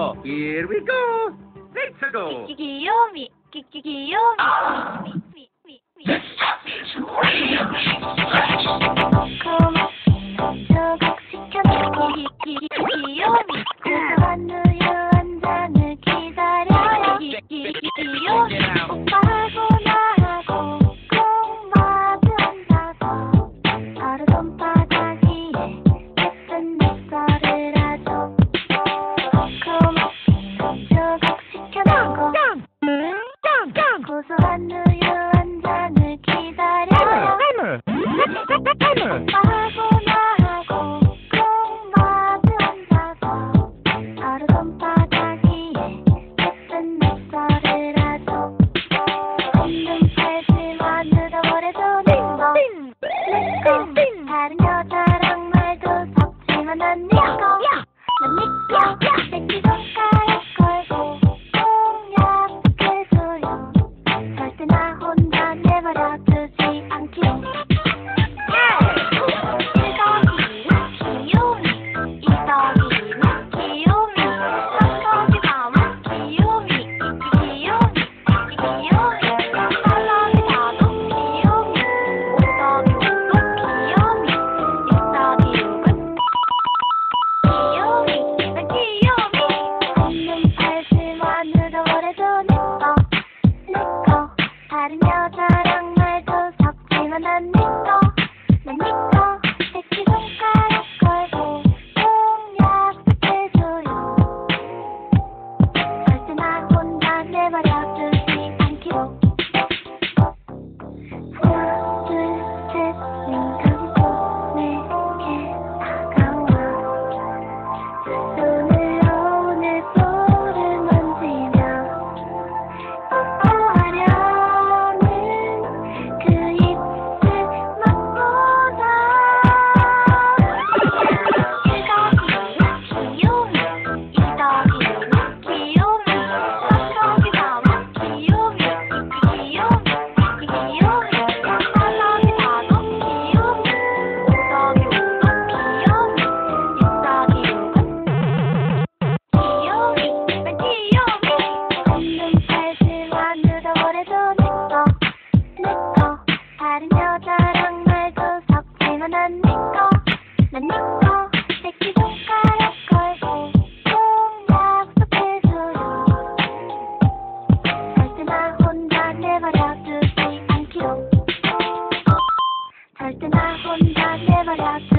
Here we go. Let's go. 귀요미, 귀요미. 고맙긴 조각시켜놓고 귀요미. 고소한 우유 한 잔을 기다려요. 귀요미. 오빠하고 나하고 꼭 마주 앉아서 하루 손바닥 위에 예쁜 낙서를 하죠. 고맙긴 조각시켜놓고 고소한 우유 한 잔을 기다려요. 오빠하고 나하고 꼭 마주 앉아서 하루 손바닥 위에 예쁜 낙서를 하죠. 없는 팔지만으로 오래도 내꺼 다른 여자랑 말도 섞지만 난 내꺼 난 내꺼 새끼손가락 걸고 꼭 약속해줘요. 절대 나 혼자 내버려두지 않기로. 귀요미, 이 덕이는 귀요미, 성격이 가면 귀요미, 귀요미, 딸랑이 다도 귀요미, 오덕이 오도 귀요미, 육덕이 육은 귀요미, 난 귀요미. 없는 팔지만으로 오래도 내꺼 다른 여자랑 말도 섞지만 난 내꺼 새끼손가락 걸고 꼭 약속해줘요. 절대 나 혼자 내버려두지 않기로. 하나 둘 셋 눈 감고 내게 다가와 손으로 내 볼을 만지며 뽀뽀하려는 그 입술 맛보다 귀요미, 이 덕이는 귀요미, 성격이 가면 귀요미, 딸랑이 다도 귀요미, 오덕이 오도 귀요미, 육덕이 육은 귀요미, 난 귀요미. 없는 팔지만으로 오래도 내꺼 다른 여자랑 말도 섞지만 난 내꺼 새끼손가락 걸고 꼭 약속해줘요. 절대 나 혼자 내버려두지 않기로. 절대 나 혼자 내버려두지